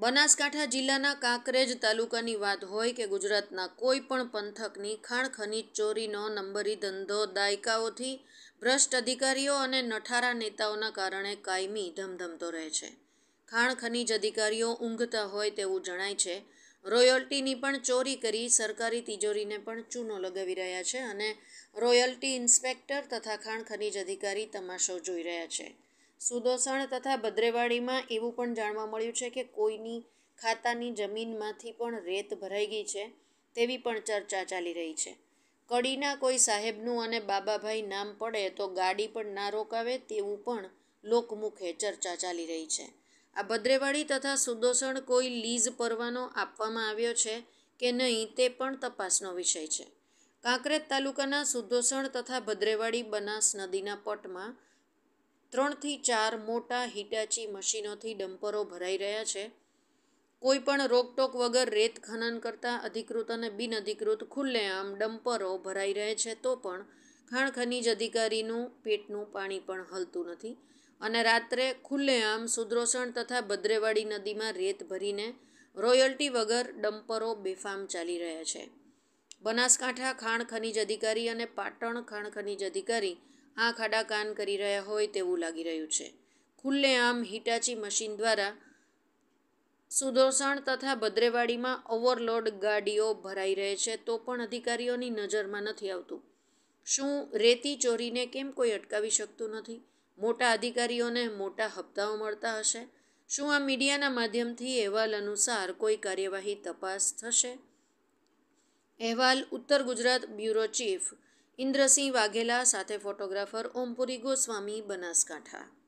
બનાસકાંઠા જિલ્લાના કાંકરેજ તાલુકાની વાત હોય કે ગુજરાતના કોઈ પણ પંથકની ખાણ ખનીજ ચોરીનો નંબરી ધંધો દાયકાઓથી ભ્રષ્ટ અધિકારીઓ અને નઠારા નેતાઓના કારણે કાયમી ધમધમતો રહે છે. ખાણ ખનીજ અધિકારીઓ ઊંઘતા હોય તેવું જણાય છે. રોયલ્ટીની પણ ચોરી કરી સરકારી તિજોરીને પણ ચૂનો લગાવી રહ્યા છે અને રોયલ્ટી ઇન્સ્પેક્ટર તથા ખાણ ખનીજ અધિકારી તમાશો જોઈ રહ્યા છે. સુદોસણ તથા ભદ્રેવાડીમાં એવું પણ જાણવા મળ્યું છે કે કોઈની ખાતાની જમીનમાંથી પણ રેત ભરાઈ ગઈ છે તેવી પણ ચર્ચા ચાલી રહી છે. કડીના કોઈ સાહેબનું અને બાબાભાઈ નામ પડે તો ગાડી પણ ના રોકાવે તેવું પણ લોકમુખે ચર્ચા ચાલી રહી છે. આ ભદ્રેવાડી તથા સુદોસણ કોઈ લીઝ પરવાનો આપવામાં આવ્યો છે કે નહીં તે પણ તપાસનો વિષય છે. કાંકરેજ તાલુકાના સુદોસણ તથા ભદ્રેવાડી બનાસ નદીના પટમાં 3 થી 4 મોટા હિટાચી મશીનોથી ડમ્પરો ભરાઈ રહ્યા છે. કોઈ પણ રોકટોક વગર રેત ખનન કરતા અધિકૃત અને બિનઅધિકૃત ખુલ્લેઆમ ડમ્પરો ભરાઈ રહે છે તો પણ ખાણ ખનીજ અધિકારીનું પેટનું પાણી પણ હલતું નથી અને રાત્રે ખુલ્લેઆમ સુદોસણ તથા ભદ્રેવાડી નદીમાં રેત ભરીને રોયલ્ટી વગર ડમ્પરો બેફામ ચાલી રહ્યા છે. બનાસકાંઠા ખાણ ખનીજ અધિકારી અને પાટણ ખાણ ખનીજ અધિકારી આંખ આડા કાન કરી રહ્યા હોય તેવું લાગી રહ્યું છે. ખુલ્લેઆમ હિટાચી મશીન દ્વારા સુદોસણ તથા ભદ્રેવાડીમાં ઓવરલોડ ગાડીઓ ભરાઈ રહે છે તો પણ અધિકારીઓની નજરમાં નથી આવતું. શું રેતી ચોરીને કેમ કોઈ અટકાવી શકતું નથી? મોટા અધિકારીઓને મોટા હપ્તાઓ મળતા હશે? શું આ મીડિયાના માધ્યમથી અહેવાલ અનુસાર કોઈ કાર્યવાહી તપાસ થશે? અહેવાલ ઉત્તર ગુજરાત બ્યુરો ચીફ ઇન્દ્રસિંહ વાઘેલા સાથે ફોટોગ્રાફર ઓમપુરી ગોસ્વામી, બનાસકાંઠા.